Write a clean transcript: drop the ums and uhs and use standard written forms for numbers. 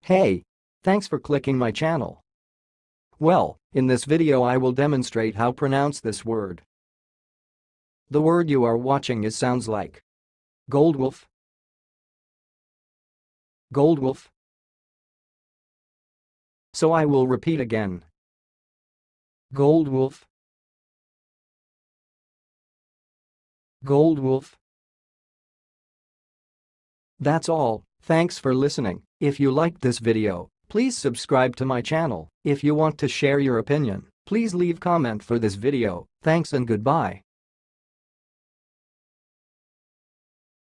Hey! Thanks for clicking my channel. Well, in this video I will demonstrate how pronounce this word. The word you are watching sounds like gold-wolf, gold-wolf. So I will repeat again. Gold-wolf, gold-wolf. That's all, thanks for listening. If you liked this video, please subscribe to my channel. If you want to share your opinion, please leave comment for this video. Thanks and goodbye.